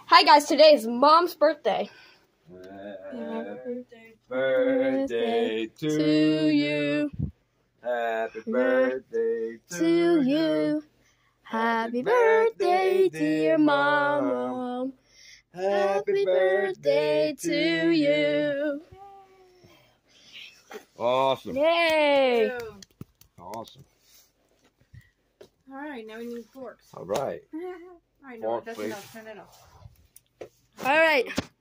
Hi guys, today is Mom's birthday. Happy birthday to you. Happy birthday to you. Happy birthday, dear Mom. Happy birthday to you. Awesome. Yay! Awesome. All right, now we need forks. All right. All right, no, Fork, that's please. enough. Turn it off. All right.